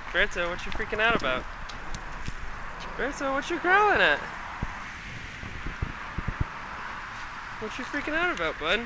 Berto, what you freaking out about? Berto, what you growling at? What you freaking out about, bud?